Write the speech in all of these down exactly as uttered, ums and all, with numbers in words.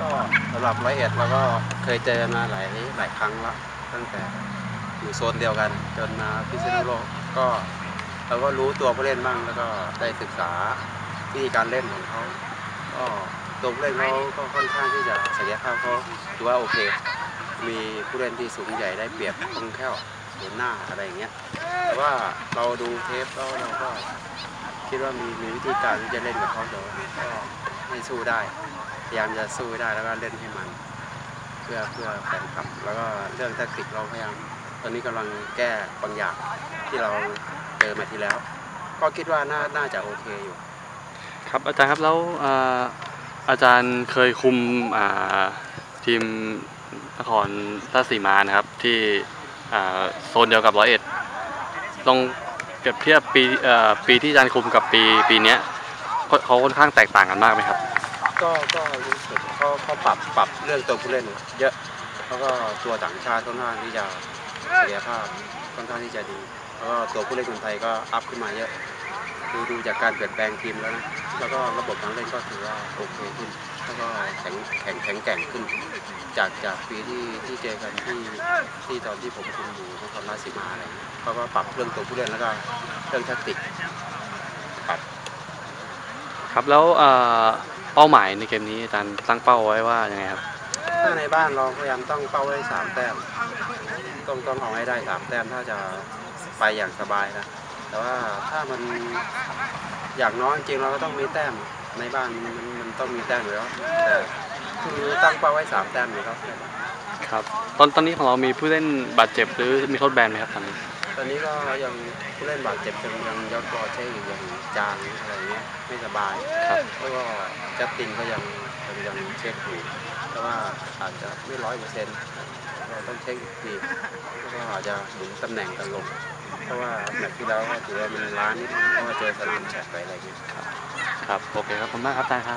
ก็สำหรับร้อยเอ็ดเราก็เคยเจอมาหลายหลายครั้งแล้วตั้งแต่อยู่โซนเดียวกันจนมาพิษณุโลกก็เราก็รู้ตัวผู้เล่นบ้างแล้วก็ได้ศึกษาวิธีการเล่นของเขาก็ตัวผู้เล่นเขาก็ค่อนข้างที่จะศักยภาพเขาถือว่าโอเคมีผู้เล่นที่สูงใหญ่ได้เปรียบคล่องแคล่วศูนย์หน้าอะไรอย่างเงี้ยแต่ว่าเราดูเทปแล้วเราก็คิดว่ามีมีวิธีการที่จะเล่นกับเขาเดี๋ยวก็ให้สู้ได้พยายามจะสู้ได้แล้วก็เล่นให้มันเพื่อเพื่อแฟนคลับแล้วก็เรื่องแทคติกเราพยายามตอนนี้กำลังแก้บางอย่างที่เราเจอมาทีแล้วก็คิดว่าน่าน่าจะโอเคอยู่ครับอาจารย์ครับแล้วอาจารย์เคยคุมทีมนครราชสีมานะครับที่โซนเดียวกับร้อยเอ็ดลองเปรียบเทียบปีปีที่อาจารย์คุมกับปีปีนี้เขาค่อนข้างแตกต่างกันมากไหมครับก็ก็รู้สึกเขาเขาปรับปรับเรื่องตัวผู้เล่นเยอะแล้วก็ตัวต่างชาติค่อนข้างที่จะศักยภาพค่อนข้างที่จะดีแล้วก็ตัวผู้เล่นคนไทยก็อัพขึ้นมาเยอะดูดูจากการเปลี่ยนแปลงทีมแล้วนะแล้วก็ระบบการเล่นก็ถือว่าโอเคขึ้นแล้วก็แข็งแข็งแข็งแกร่งขึ้นจากจากปีที่ที่เจอกันที่ที่ตอนที่ผมคุมอยู่นครราชสีมาอะไรเขาก็ปรับเรื่องตัวผู้เล่นแล้วก็เรื่องแทคติกปรับครับแล้วเป้าหมายในเกมนี้อาจารย์ตั้งเป้าไว้ว่ายังไงครับถ้าในบ้านเราพยายามต้องเป้าไว้สามแต้มต้องต้องเอาให้ได้สามแต้มถ้าจะไปอย่างสบายนะแต่ว่าถ้ามันอย่างน้อยจริงเราก็ต้องมีแต้มในบ้านมันมันต้องมีแต้มอยู่แล้วแต่คือตั้งเป้าไว้สามแต้มอยู่ครับครับตอนตอนนี้ของเรามีผู้เล่นบาดเจ็บหรือมีโทษแบนไหมครับตอนนี้ตอนนี้ก็ยังผู้เล่นบาดเจ็บยังยังยอดกอเช่อยู่ยังจางอะไรเงี้ยไม่สบายครับแล้วก็จัสตินก็ยังยังยังเช็คอยู่แต่ว่าอาจจะไม่ร้อยเปอร์เซ็นต์เราต้องเช็คอีกทีแล้วก็อาจจะหมุนตำแหน่งกันลงเพราะว่าแมตช์ที่แล้วก็ถือว่ามันล้านิดเพราะว่าเจอสนามแฉะไปอะไรเงี้ยครับครับโอเคครับขอบคุณมากครับอาจารย์ครับ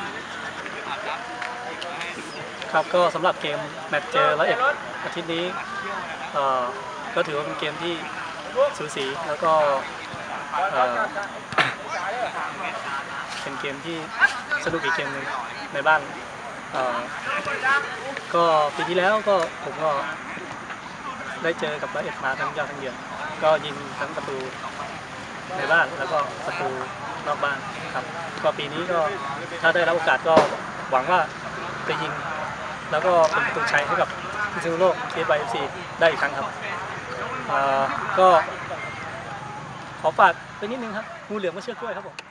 ครับก็สำหรับเกมแมตช์เจอร้อยเอ็ดอาทิตย์นี้ก็ถือว่าเป็นเกมที่สูสีแล้วก็เป็นเกมที่สนุกอีกเกมหนึ่งในบ้านก็ปีที่แล้วก็ผมก็ได้เจอกับร้อยเอ็ดมาทั้งยอดทั้งเยือนก็ยิงทั้งประตูในบ้านแล้วก็ประตูนอกบ้านครับก็ปีนี้ก็ถ้าได้รับโอกาสก็หวังว่าจะยิงแล้วก็เป็นประตูชัยให้กับพิษณุโลก ที เอส วาย เอฟ ซี ได้อีกครั้งครับก็ขอฝากไปนิดนึงครับงูเหลือมไม่เชื่อกล้วยครับผม